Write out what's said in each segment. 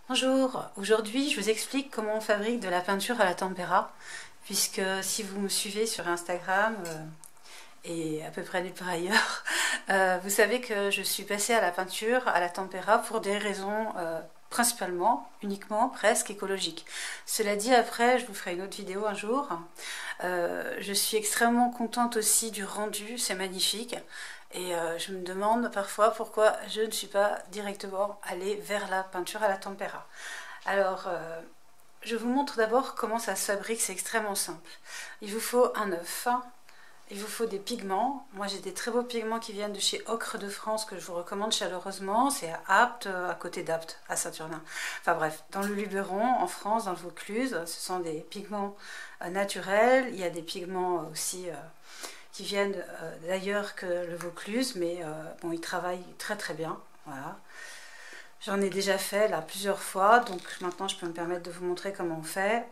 Bonjour, aujourd'hui je vous explique comment on fabrique de la peinture à la tempéra, puisque si vous me suivez sur Instagram et à peu près nulle part ailleurs, vous savez que je suis passée à la peinture à la tempéra pour des raisons principalement, uniquement, presque écologiques. Cela dit, après je vous ferai une autre vidéo un jour. Je suis extrêmement contente aussi du rendu, c'est magnifique. Et je me demande parfois pourquoi je ne suis pas directement allée vers la peinture à la tempéra. Alors, je vous montre d'abord comment ça se fabrique, c'est extrêmement simple. Il vous faut un œuf, il vous faut des pigments. Moi j'ai des très beaux pigments qui viennent de chez Ocre de France que je vous recommande chaleureusement. C'est à Apt, à côté d'Apt, à Saint-Urnin. Enfin bref, dans le Luberon, en France, dans le Vaucluse, ce sont des pigments naturels. Il y a des pigments aussi qui viennent d'ailleurs que le Vaucluse, mais bon, ils travaillent très très bien. Voilà. J'en ai déjà fait là plusieurs fois, donc maintenant je peux me permettre de vous montrer comment on fait.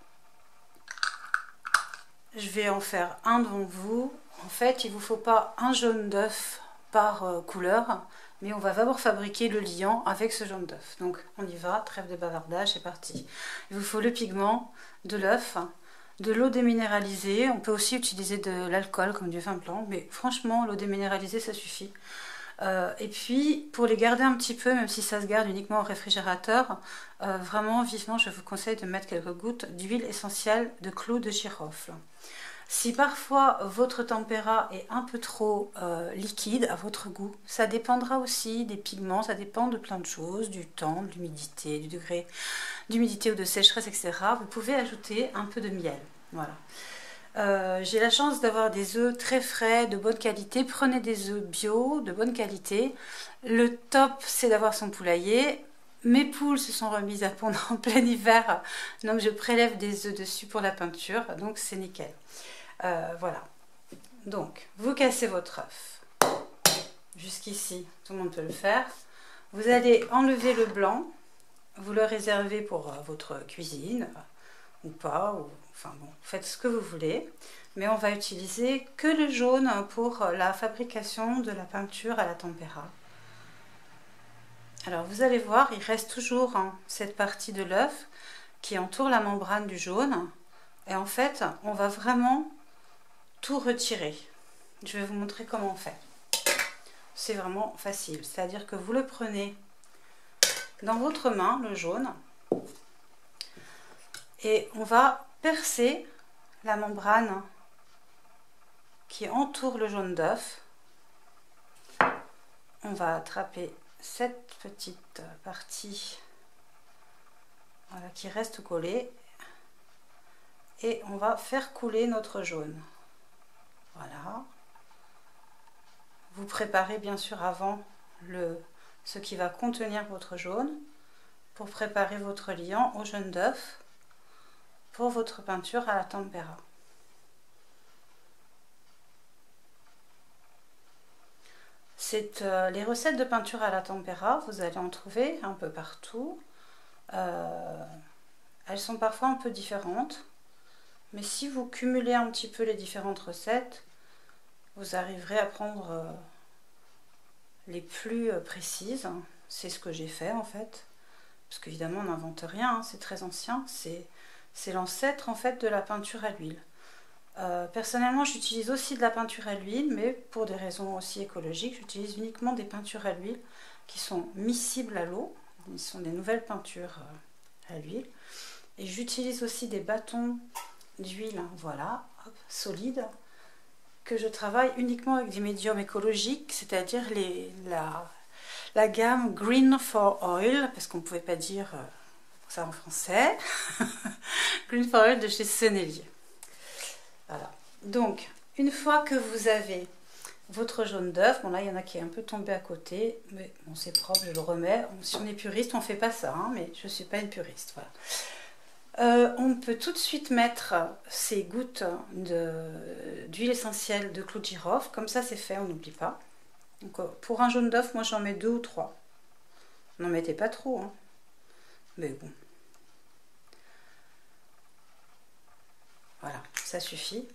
Je vais en faire un devant vous. En fait, il ne vous faut pas un jaune d'œuf par couleur, mais on va d'abord fabriquer le liant avec ce jaune d'œuf. Donc on y va, trêve de bavardage, c'est parti. Il vous faut le pigment, de l'œuf, de l'eau déminéralisée. On peut aussi utiliser de l'alcool comme du vin blanc, mais franchement l'eau déminéralisée ça suffit. Et puis pour les garder un petit peu, même si ça se garde uniquement au réfrigérateur, vraiment vivement je vous conseille de mettre quelques gouttes d'huile essentielle de clous de girofle. Si parfois votre tempéra est un peu trop liquide à votre goût, ça dépendra aussi des pigments, ça dépend de plein de choses, du temps, de l'humidité, du degré d'humidité ou de sécheresse, etc. Vous pouvez ajouter un peu de miel. Voilà. J'ai la chance d'avoir des œufs très frais, de bonne qualité. Prenez des œufs bio, de bonne qualité. Le top, c'est d'avoir son poulailler. Mes poules se sont remises à pondre en plein hiver, donc je prélève des œufs dessus pour la peinture, donc c'est nickel. Voilà. Donc, vous cassez votre œuf. Jusqu'ici, tout le monde peut le faire. Vous allez enlever le blanc. Vous le réservez pour votre cuisine ou pas, ou, enfin bon, faites ce que vous voulez, mais on va utiliser que le jaune pour la fabrication de la peinture à la tempéra. Alors vous allez voir, il reste toujours cette partie de l'œuf qui entoure la membrane du jaune, et en fait on va vraiment tout retirer. Je vais vous montrer comment on fait. C'est vraiment facile, c'est-à-dire que vous le prenez dans votre main, le jaune, et on va percer la membrane qui entoure le jaune d'œuf. On va attraper cette petite partie, voilà, qui reste collée, et on va faire couler notre jaune. Voilà. Vous préparez bien sûr avant ce qui va contenir votre jaune pour préparer votre liant au jaune d'œuf pour votre peinture à la tempéra. Les recettes de peinture à la tempéra, vous allez en trouver un peu partout. Elles sont parfois un peu différentes, mais si vous cumulez un petit peu les différentes recettes, vous arriverez à prendre les plus précises. C'est ce que j'ai fait en fait, parce qu'évidemment on n'invente rien, c'est très ancien, c'est l'ancêtre en fait de la peinture à l'huile. Personnellement j'utilise aussi de la peinture à l'huile, mais pour des raisons aussi écologiques, j'utilise uniquement des peintures à l'huile qui sont miscibles à l'eau. Ce sont des nouvelles peintures à l'huile. Et j'utilise aussi des bâtons d'huile, voilà, solides, que je travaille uniquement avec des médiums écologiques, c'est-à-dire la gamme Green for Oil, parce qu'on ne pouvait pas dire ça en français. Green for Oil de chez Sennelier. Voilà. Donc, une fois que vous avez votre jaune d'œuf, bon là il y en a qui est un peu tombé à côté, mais bon c'est propre, je le remets. Si on est puriste, on ne fait pas ça, hein, mais je ne suis pas une puriste, voilà. On peut tout de suite mettre ces gouttes d'huile essentielle de clous de girofle, comme ça c'est fait, on n'oublie pas. Donc, pour un jaune d'œuf, moi j'en mets 2 ou 3. N'en mettez pas trop, hein. Mais bon. Voilà, ça suffit.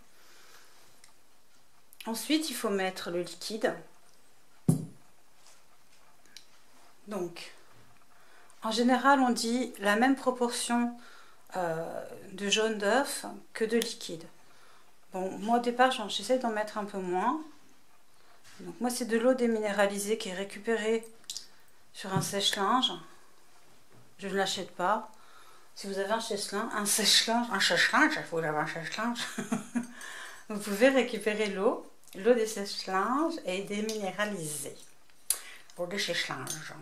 Ensuite, il faut mettre le liquide. Donc, En général, on dit la même proportion de jaune d'œuf que de liquide. Bon, moi au départ, j'essaie d'en mettre un peu moins. Donc moi, c'est de l'eau déminéralisée qui est récupérée sur un sèche-linge. Je ne l'achète pas. Si vous avez un sèche-linge, vous avez un sèche-linge, vous pouvez récupérer l'eau. L'eau des sèche-linges est déminéralisée pour le sèche-linge.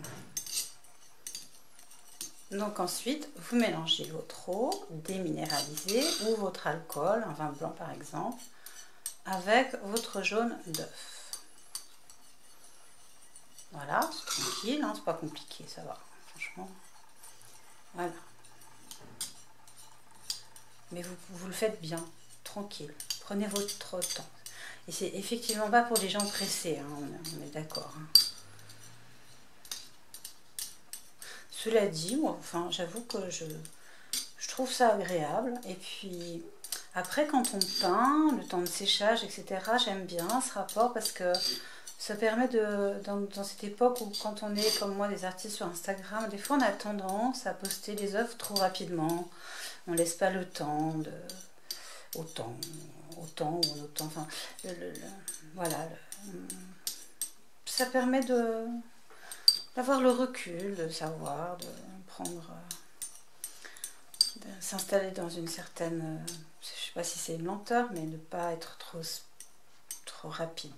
Donc ensuite, vous mélangez votre eau déminéralisée ou votre alcool, un vin blanc par exemple, avec votre jaune d'œuf. Voilà, c'est tranquille, hein, c'est pas compliqué, ça va, franchement. Voilà. Mais vous le faites bien, tranquille. Prenez votre temps. Et c'est effectivement pas pour les gens pressés, hein, on est d'accord. Hein. Cela dit, moi, enfin, j'avoue que je trouve ça agréable. Et puis, après, quand on peint, le temps de séchage, etc., j'aime bien ce rapport parce que ça permet dans cette époque où quand on est, comme moi, des artistes sur Instagram, des fois on a tendance à poster les œuvres trop rapidement. On laisse pas le temps de... Autant, enfin, voilà. Ça permet d'avoir le recul, de savoir, de prendre, de s'installer dans une certaine, je sais pas si c'est une lenteur, mais ne pas être trop rapide.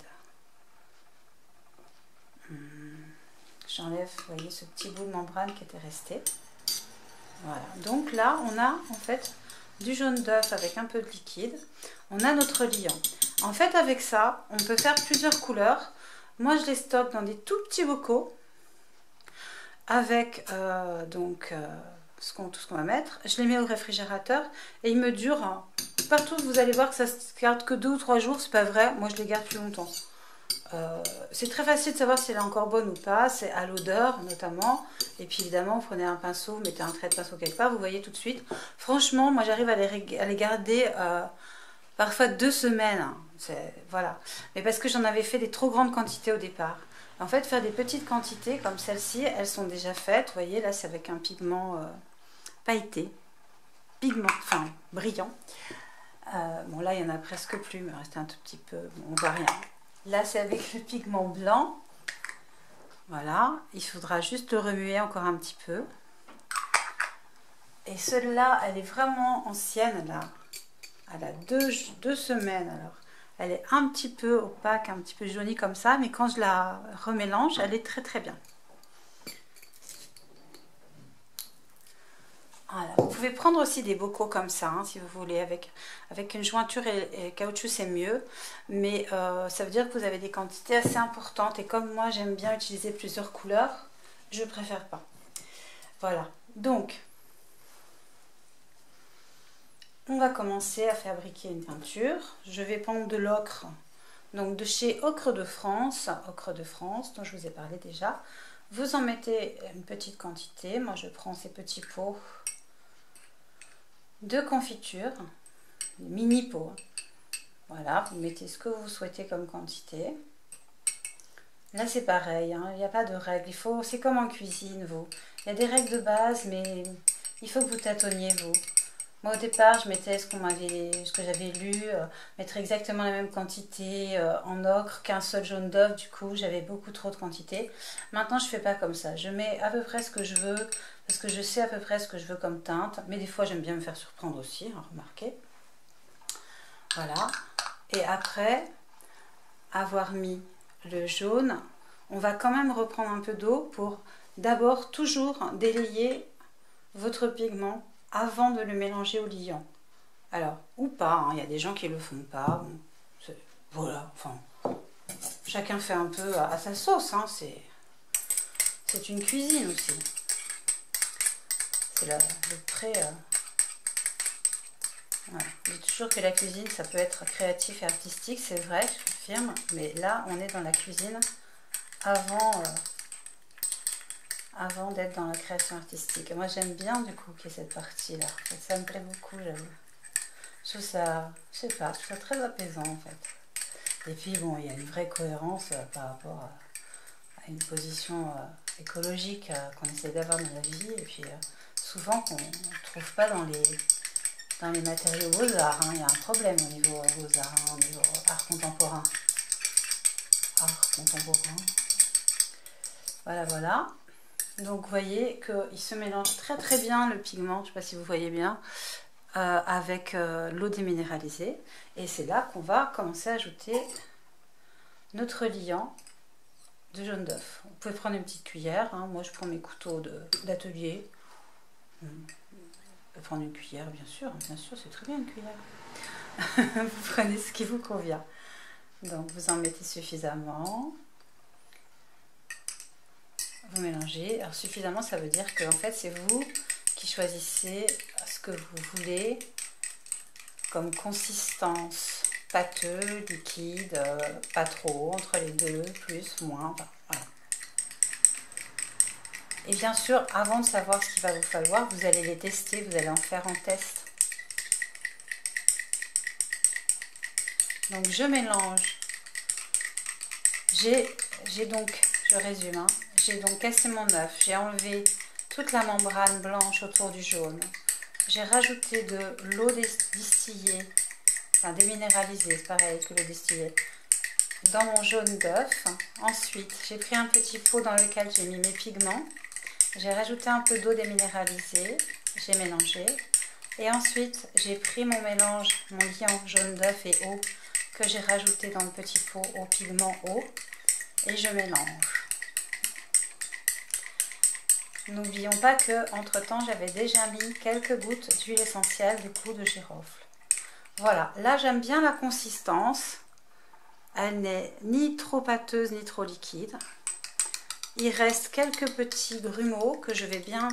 J'enlève, vous voyez, ce petit bout de membrane qui était resté. Voilà, donc là, on a en fait du jaune d'œuf avec un peu de liquide. On a notre liant. En fait, avec ça, on peut faire plusieurs couleurs. Moi, je les stocke dans des tout petits bocaux avec tout ce qu'on va mettre. Je les mets au réfrigérateur et ils me durent. Hein. Partout, vous allez voir que ça se garde que 2 ou 3 jours. C'est pas vrai. Moi, je les garde plus longtemps. C'est très facile de savoir si elle est encore bonne ou pas, c'est à l'odeur notamment, et puis évidemment vous prenez un pinceau, vous mettez un trait de pinceau quelque part, vous voyez tout de suite. Franchement, moi j'arrive à les garder parfois 2 semaines, hein. Voilà. Mais parce que j'en avais fait des trop grandes quantités au départ. En fait, faire des petites quantités comme celle-ci, elles sont déjà faites, vous voyez, là c'est avec un pigment pailleté, enfin brillant. Bon là il y en a presque plus, mais il reste un tout petit peu, bon, on voit rien. Là, c'est avec le pigment blanc. Voilà, il faudra juste le remuer encore un petit peu. Et celle-là, elle est vraiment ancienne, là. Elle a deux semaines, alors. Elle est un petit peu opaque, un petit peu jaunie comme ça, mais quand je la remélange, elle est très très bien. Voilà. Vous pouvez prendre aussi des bocaux comme ça, hein, si vous voulez, avec une jointure et caoutchouc c'est mieux, mais ça veut dire que vous avez des quantités assez importantes, et comme moi j'aime bien utiliser plusieurs couleurs, je préfère pas. Voilà, donc on va commencer à fabriquer une peinture. Je vais prendre de l'ocre, donc de chez Ocre de France, dont je vous ai parlé déjà. Vous en mettez une petite quantité, moi je prends ces petits pots de confiture, mini pot. Voilà, vous mettez ce que vous souhaitez comme quantité. Là c'est pareil, hein, il n'y a pas de règles. C'est comme en cuisine, vous. Il y a des règles de base, mais il faut que vous tâtonniez, vous. Moi au départ, je mettais ce que j'avais lu, mettre exactement la même quantité en ocre qu'un seul jaune d'œuf. Du coup, j'avais beaucoup trop de quantité. Maintenant, je fais pas comme ça. Je mets à peu près ce que je veux, parce que je sais à peu près ce que je veux comme teinte. Mais des fois, j'aime bien me faire surprendre aussi, hein, remarquez. Voilà. Et après avoir mis le jaune, on va quand même reprendre un peu d'eau pour d'abord toujours délayer votre pigment avant de le mélanger au liant. Alors, ou pas, hein, il y a des gens qui le font pas. Bon, voilà, enfin, chacun fait un peu à sa sauce, hein, c'est une cuisine aussi. C'est le pré... Voilà. Je dis toujours que la cuisine, ça peut être créatif et artistique, c'est vrai, je confirme, mais là, on est dans la cuisine avant d'être dans la création artistique. Et moi, j'aime bien, du coup, qu'il y ait cette partie-là. Ça me plaît beaucoup, j'avoue. Je trouve ça, je sais pas, je trouve ça très apaisant, en fait. Et puis, bon, il y a une vraie cohérence par rapport à une position écologiques qu'on essaie d'avoir dans la vie, et puis souvent qu'on ne trouve pas dans les matériaux beaux-arts. Hein. Il y a un problème au niveau beaux-arts, hein, au niveau art contemporain. Art contemporain. Voilà, voilà. Donc vous voyez qu'il se mélange très très bien le pigment, je ne sais pas si vous voyez bien, avec l'eau déminéralisée. Et c'est là qu'on va commencer à ajouter notre liant de jaune d'œuf. Vous pouvez prendre une petite cuillère, hein. Moi je prends mes couteaux d'atelier. Vous pouvez prendre une cuillère, bien sûr c'est très bien une cuillère. Vous prenez ce qui vous convient. Donc vous en mettez suffisamment. Vous mélangez. Alors suffisamment, ça veut dire que en fait c'est vous qui choisissez ce que vous voulez comme consistance. Pâteux, liquide, pas trop, entre les deux, plus, moins, voilà. Et bien sûr, avant de savoir ce qu'il va vous falloir, vous allez les tester, vous allez en faire un test. Donc je mélange. J'ai donc, je résume, hein, j'ai donc cassé mon œuf, j'ai enlevé toute la membrane blanche autour du jaune. J'ai rajouté de l'eau distillée, enfin déminéralisée, c'est pareil que l'eau distillée, dans mon jaune d'œuf. Ensuite, j'ai pris un petit pot dans lequel j'ai mis mes pigments. J'ai rajouté un peu d'eau déminéralisée, j'ai mélangé. Et ensuite, j'ai pris mon mélange, mon liant jaune d'œuf et eau, que j'ai rajouté dans le petit pot au pigment eau. Et je mélange. N'oublions pas que entre temps j'avais déjà mis quelques gouttes d'huile essentielle du clou de girofle. Voilà, là j'aime bien la consistance. Elle n'est ni trop pâteuse ni trop liquide. Il reste quelques petits grumeaux que je vais bien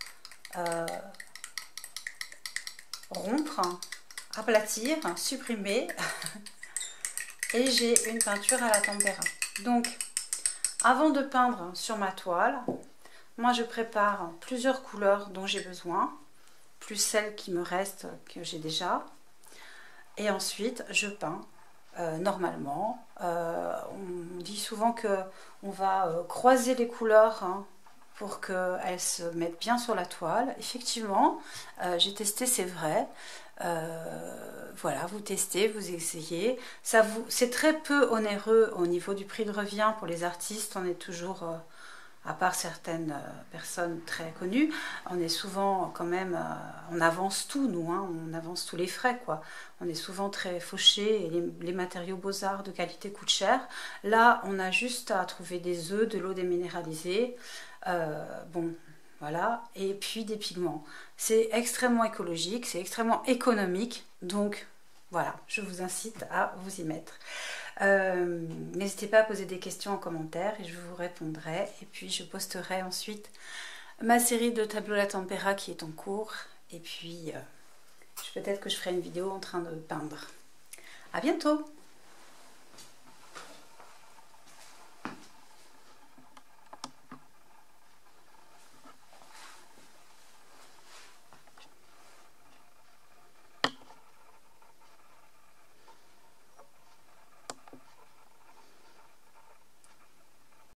rompre, aplatir, supprimer. Et j'ai une peinture à la tempéra. Donc, avant de peindre sur ma toile, moi je prépare plusieurs couleurs dont j'ai besoin, plus celles qui me restent, que j'ai déjà. Et ensuite, je peins normalement. On dit souvent qu'on va croiser les couleurs, hein, pour qu'elles se mettent bien sur la toile. Effectivement, j'ai testé, c'est vrai. Voilà, vous testez, vous essayez. C'est très peu onéreux au niveau du prix de revient pour les artistes. On est toujours, à part certaines personnes très connues, on est souvent quand même, on avance tout, nous, hein, on avance tous les frais, quoi. On est souvent très fauché et les matériaux beaux-arts de qualité coûtent cher. Là, on a juste à trouver des œufs, de l'eau déminéralisée, bon, voilà, et puis des pigments. C'est extrêmement écologique, c'est extrêmement économique, donc voilà, je vous incite à vous y mettre. N'hésitez pas à poser des questions en commentaire et je vous répondrai. Et puis je posterai ensuite ma série de tableaux La Tempera qui est en cours. Et puis peut-être que je ferai une vidéo en train de peindre. À bientôt!